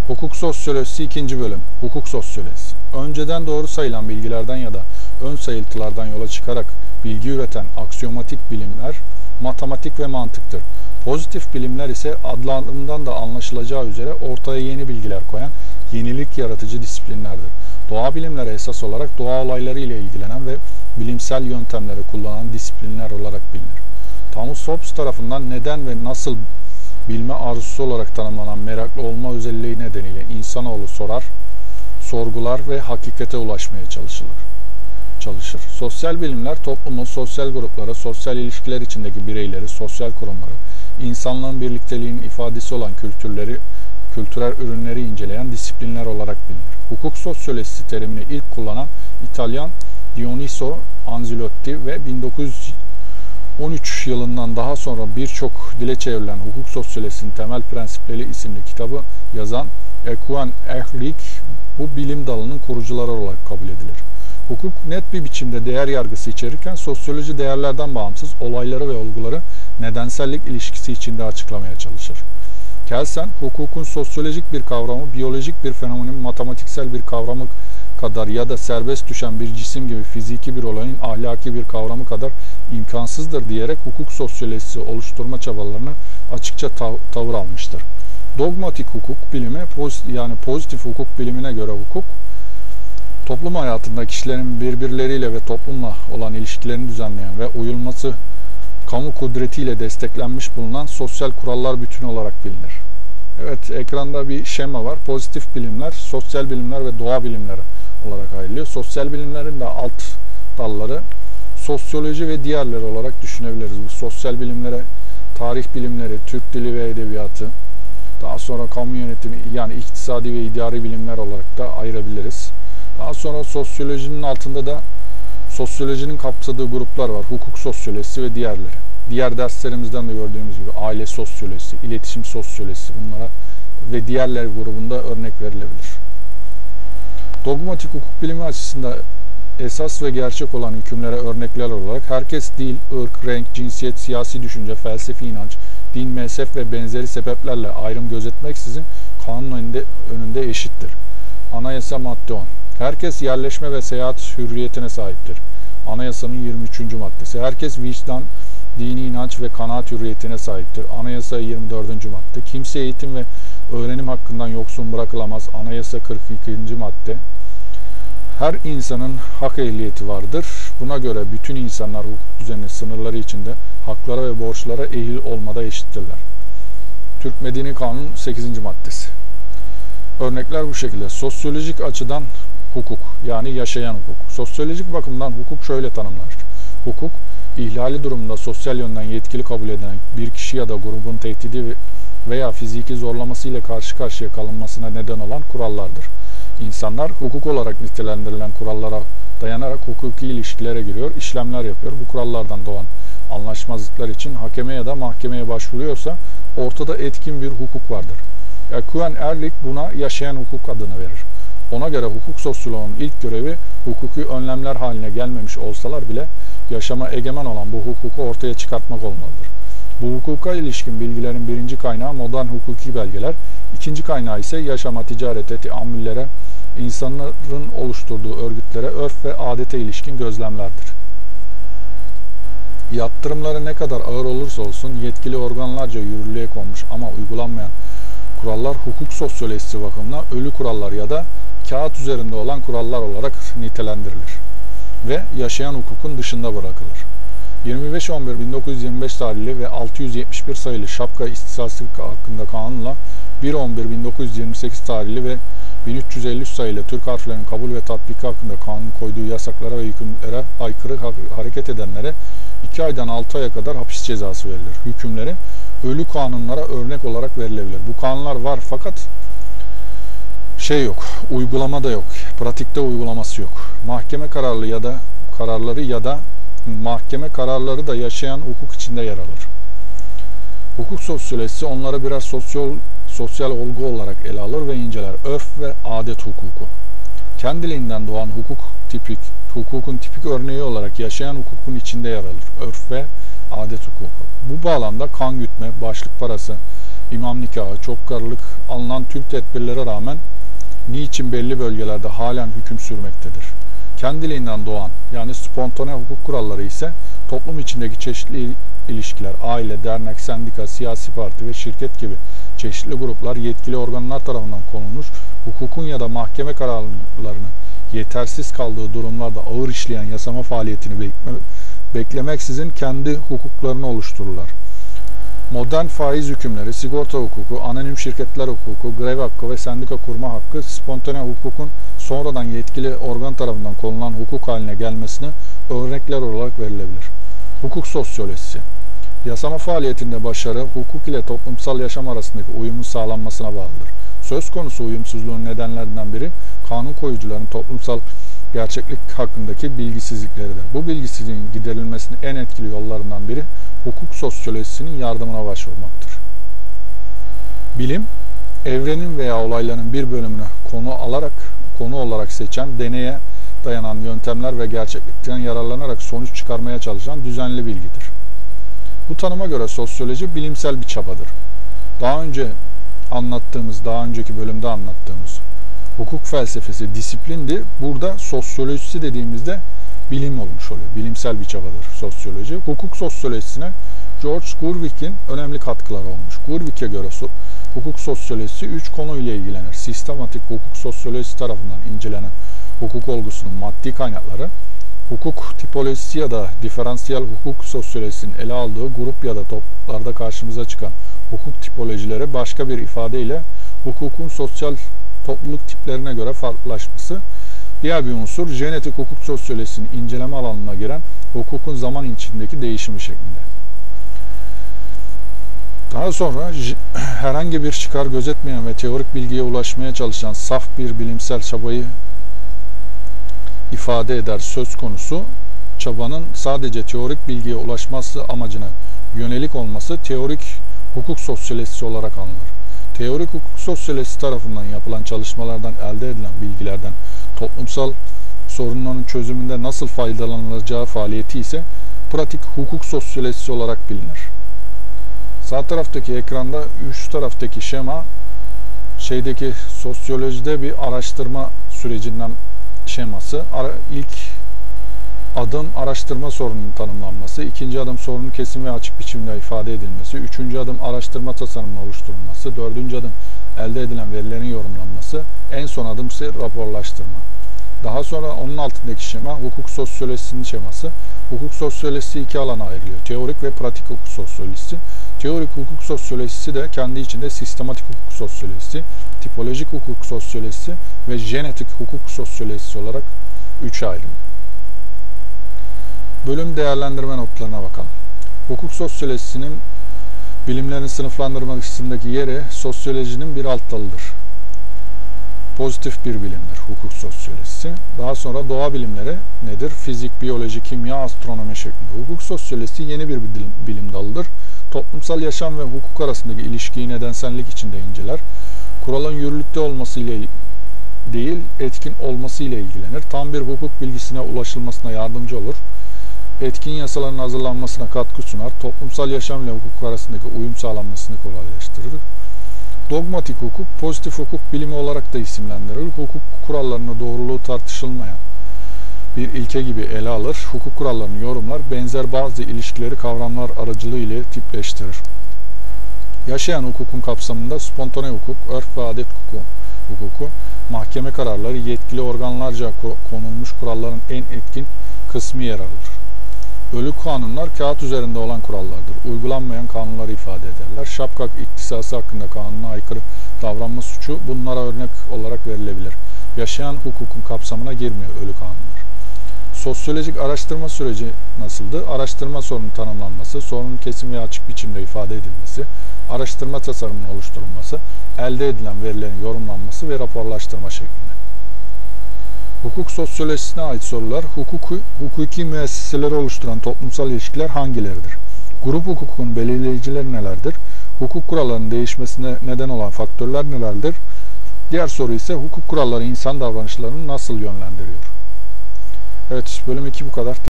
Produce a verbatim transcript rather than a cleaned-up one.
Hukuk sosyolojisi ikinci bölüm. Hukuk sosyolojisi. Önceden doğru sayılan bilgilerden ya da ön sayıltılardan yola çıkarak bilgi üreten aksiyomatik bilimler matematik ve mantıktır. Pozitif bilimler ise adlarından da anlaşılacağı üzere ortaya yeni bilgiler koyan yenilik yaratıcı disiplinlerdir. Doğa bilimleri esas olarak doğa olayları ile ilgilenen ve bilimsel yöntemleri kullanan disiplinler olarak bilinir. Thomas Hobbes tarafından neden ve nasıl bilme arzusu olarak tanımlanan meraklı olma özelliği nedeniyle insanoğlu sorar, sorgular ve hakikate ulaşmaya çalışılır. çalışır. Sosyal bilimler toplumun sosyal grupları, sosyal ilişkiler içindeki bireyleri, sosyal kurumları, insanlığın birlikteliğinin ifadesi olan kültürleri, kültürel ürünleri inceleyen disiplinler olarak bilinir. Hukuk sosyolojisi terimini ilk kullanan İtalyan Dioniso Anzilotti ve bin dokuz yüz on üç yılından daha sonra birçok dile çevrilen Hukuk Sosyolojisinin Temel Prensipleri isimli kitabı yazan Ekuan Ehlik bu bilim dalının kurucuları olarak kabul edilir. Hukuk net bir biçimde değer yargısı içerirken sosyoloji değerlerden bağımsız olayları ve olguları nedensellik ilişkisi içinde açıklamaya çalışır. Kelsen, hukukun sosyolojik bir kavramı, biyolojik bir fenomenin matematiksel bir kavramı kadar ya da serbest düşen bir cisim gibi fiziki bir olayın ahlaki bir kavramı kadar imkansızdır diyerek hukuk sosyolojisi oluşturma çabalarını açıkça tav tavır almıştır. Dogmatik hukuk bilimi, yani pozitif hukuk bilimine göre hukuk, toplum hayatında kişilerin birbirleriyle ve toplumla olan ilişkilerini düzenleyen ve uyulması kamu kudretiyle desteklenmiş bulunan sosyal kurallar bütünü olarak bilinir. Evet, ekranda bir şema var. Pozitif bilimler, sosyal bilimler ve doğa bilimleri olarak ayrılıyor. Sosyal bilimlerin de alt dalları sosyoloji ve diğerleri olarak düşünebiliriz. Bu sosyal bilimlere tarih bilimleri, Türk dili ve edebiyatı, daha sonra kamu yönetimi yani iktisadi ve idari bilimler olarak da ayırabiliriz. Daha sonra sosyolojinin altında da sosyolojinin kapsadığı gruplar var. Hukuk sosyolojisi ve diğerleri. Diğer derslerimizden de gördüğümüz gibi aile sosyolojisi, iletişim sosyolojisi bunlara ve diğerleri grubunda örnek verilebilir. Dogmatik hukuk bilimi açısından esas ve gerçek olan hükümlere örnekler olarak herkes dil, ırk, renk, cinsiyet, siyasi düşünce, felsefi inanç, din, mezhep ve benzeri sebeplerle ayrım gözetmeksizin kanun önünde, önünde eşittir. Anayasa madde on. Herkes yerleşme ve seyahat hürriyetine sahiptir. Anayasanın yirmi üçüncü maddesi. Herkes vicdan, dini inanç ve kanaat hürriyetine sahiptir. Anayasa yirmi dördüncü madde. Kimse eğitim ve öğrenim hakkından yoksun bırakılamaz. Anayasa kırk ikinci madde. Her insanın hak ehliyeti vardır. Buna göre bütün insanlar hukuk düzeni sınırları içinde haklara ve borçlara ehil olmada eşittirler. Türk Medeni Kanun sekizinci maddesi. Örnekler bu şekilde. Sosyolojik açıdan hukuk yani yaşayan hukuk. Sosyolojik bakımdan hukuk şöyle tanımlanır. Hukuk, ihlali durumunda sosyal yönden yetkili kabul edilen bir kişi ya da grubun tehdidi veya fiziki zorlamasıyla karşı karşıya kalınmasına neden olan kurallardır. İnsanlar hukuk olarak nitelendirilen kurallara dayanarak hukuki ilişkilere giriyor, işlemler yapıyor. Bu kurallardan doğan anlaşmazlıklar için hakeme ya da mahkemeye başvuruyorsa ortada etkin bir hukuk vardır. Ekuan Erlik buna yaşayan hukuk adını verir. Ona göre hukuk sosyoloğunun ilk görevi hukuki önlemler haline gelmemiş olsalar bile yaşama egemen olan bu hukuku ortaya çıkartmak olmalıdır. Bu hukuka ilişkin bilgilerin birinci kaynağı modern hukuki belgeler, ikinci kaynağı ise yaşama, ticarete, teamüllere, insanların oluşturduğu örgütlere, örf ve adete ilişkin gözlemlerdir. Yaptırımları ne kadar ağır olursa olsun yetkili organlarca yürürlüğe konmuş ama uygulanmayan kurallar hukuk sosyolojisi bakımından ölü kurallar ya da kağıt üzerinde olan kurallar olarak nitelendirilir ve yaşayan hukukun dışında bırakılır. yirmi beş on bir bin dokuz yüz yirmi beş tarihli ve altı yüz yetmiş bir sayılı Şapka İstatistik hakkında kanunla bir on bir bin dokuz yüz yirmi sekiz tarihli ve bin üç yüz elli üç sayılı Türk harflerinin kabul ve tatbiki hakkında kanun koyduğu yasaklara ve hükümlere aykırı hareket edenlere iki aydan altı aya kadar hapis cezası verilir. Hükümleri ölü kanunlara örnek olarak verilebilir. Bu kanunlar var fakat şey yok, uygulama da yok, pratikte uygulaması yok. Mahkeme kararlı ya da kararları ya da mahkeme kararları da yaşayan hukuk içinde yer alır. Hukuk sosyolojisi onları birer sosyal, sosyal olgu olarak ele alır ve inceler. Örf ve adet hukuku. Kendiliğinden doğan hukuk tipik, hukukun tipik örneği olarak yaşayan hukukun içinde yer alır. Örf ve adet hukuku. Bu bağlamda kan gütme, başlık parası, imam nikahı, çok karılık alınan tüm tedbirlere rağmen niçin belli bölgelerde halen hüküm sürmektedir? Kendiliğinden doğan yani spontane hukuk kuralları ise toplum içindeki çeşitli ilişkiler, aile, dernek, sendika, siyasi parti ve şirket gibi çeşitli gruplar yetkili organlar tarafından konulmuş hukukun ya da mahkeme kararlarını yetersiz kaldığı durumlarda ağır işleyen yasama faaliyetini bekle, beklemeksizin kendi hukuklarını oluştururlar. Modern faiz hükümleri, sigorta hukuku, anonim şirketler hukuku, grev hakkı ve sendika kurma hakkı spontane hukukun sonradan yetkili organ tarafından konulan hukuk haline gelmesine örnekler olarak verilebilir. Hukuk sosyolojisi. Yasama faaliyetinde başarı, hukuk ile toplumsal yaşam arasındaki uyumun sağlanmasına bağlıdır. Söz konusu uyumsuzluğun nedenlerinden biri kanun koyucuların toplumsal gerçeklik hakkındaki bilgisizlikleridir. Bu bilgisizliğin giderilmesinin en etkili yollarından biri hukuk sosyolojisinin yardımına başvurmaktır. Bilim, evrenin veya olayların bir bölümünü konu alarak konu olarak seçen, deneye dayanan yöntemler ve gerçeklikten yararlanarak sonuç çıkarmaya çalışan düzenli bilgidir. Bu tanıma göre sosyoloji bilimsel bir çabadır. Daha önce anlattığımız, daha önceki bölümde anlattığımız hukuk felsefesi disiplindi. Burada sosyolojisi dediğimizde bilim olmuş oluyor. Bilimsel bir çabadır sosyoloji. Hukuk sosyolojisine George Gurwick'in önemli katkıları olmuş. Gurwick'e göre so hukuk sosyolojisi üç konuyla ilgilenir. Sistematik hukuk sosyolojisi tarafından incelenen hukuk olgusunun maddi kaynakları, hukuk tipolojisi ya da diferansiyel hukuk sosyolojisinin ele aldığı grup ya da topluluklarda karşımıza çıkan hukuk tipolojileri başka bir ifadeyle hukukun sosyal topluluk tiplerine göre farklılaşması. Diğer bir unsur jenetik hukuk sosyolojisinin inceleme alanına giren hukukun zaman içindeki değişimi şeklinde. Daha sonra herhangi bir çıkar gözetmeyen ve teorik bilgiye ulaşmaya çalışan saf bir bilimsel çabayı ifade eder söz konusu çabanın sadece teorik bilgiye ulaşması amacına yönelik olması teorik hukuk sosyolojisi olarak anılır. Teorik hukuk sosyolojisi tarafından yapılan çalışmalardan elde edilen bilgilerden toplumsal sorunların çözümünde nasıl faydalanılacağı faaliyeti ise pratik hukuk sosyolojisi olarak bilinir. Sağ taraftaki ekranda üst taraftaki şema şeydeki sosyolojide bir araştırma sürecinden şeması. İlk adım araştırma sorununun tanımlanması, ikinci adım sorunun kesin ve açık biçimde ifade edilmesi, üçüncü adım araştırma tasarımının oluşturulması, dördüncü adım elde edilen verilerin yorumlanması, en son adım ise raporlaştırma. Daha sonra onun altındaki şema hukuk sosyolojisinin şeması. Hukuk sosyolojisi iki alana ayrılıyor. Teorik ve pratik hukuk sosyolojisi. Teorik hukuk sosyolojisi de kendi içinde sistematik hukuk sosyolojisi, tipolojik hukuk sosyolojisi ve jenetik hukuk sosyolojisi olarak üçe ayrılıyor. Bölüm değerlendirme notlarına bakalım. Hukuk sosyolojisinin bilimlerin sınıflandırmasındaki yeri sosyolojinin bir alt dalıdır. Pozitif bir bilimdir hukuk sosyolojisi. Daha sonra doğa bilimleri nedir? Fizik, biyoloji, kimya, astronomi şeklinde. Hukuk sosyolojisi yeni bir bilim dalıdır. Toplumsal yaşam ve hukuk arasındaki ilişkiyi nedensellik içinde inceler. Kuralın yürürlükte olması ile değil, etkin olması ile ilgilenir. Tam bir hukuk bilgisine ulaşılmasına yardımcı olur. Etkin yasaların hazırlanmasına katkı sunar. Toplumsal yaşam ile hukuk arasındaki uyum sağlanmasını kolaylaştırır. Dogmatik hukuk, pozitif hukuk bilimi olarak da isimlendirilir. Hukuk kurallarının doğruluğu tartışılmayan bir ilke gibi ele alır. Hukuk kurallarını yorumlar, benzer bazı ilişkileri kavramlar aracılığıyla tipleştirir. Yaşayan hukukun kapsamında spontane hukuk, örf ve adet hukuku, hukuku, mahkeme kararları, yetkili organlarca konulmuş kuralların en etkin kısmı yer alır. Ölü kanunlar kağıt üzerinde olan kurallardır. Uygulanmayan kanunları ifade ederler. Şapka iktisası hakkında kanuna aykırı davranma suçu bunlara örnek olarak verilebilir. Yaşayan hukukun kapsamına girmiyor ölü kanunlar. Sosyolojik araştırma süreci nasıldı? Araştırma sorunun tanımlanması, sorunun kesin ve açık biçimde ifade edilmesi, araştırma tasarımının oluşturulması, elde edilen verilerin yorumlanması ve raporlaştırma şeklinde. Hukuk sosyolojisine ait sorular, hukuki, hukuki müesseseleri oluşturan toplumsal ilişkiler hangileridir? Grup hukukunun belirleyicileri nelerdir? Hukuk kurallarının değişmesine neden olan faktörler nelerdir? Diğer soru ise hukuk kuralları insan davranışlarını nasıl yönlendiriyor? Evet, bölüm iki bu kadar.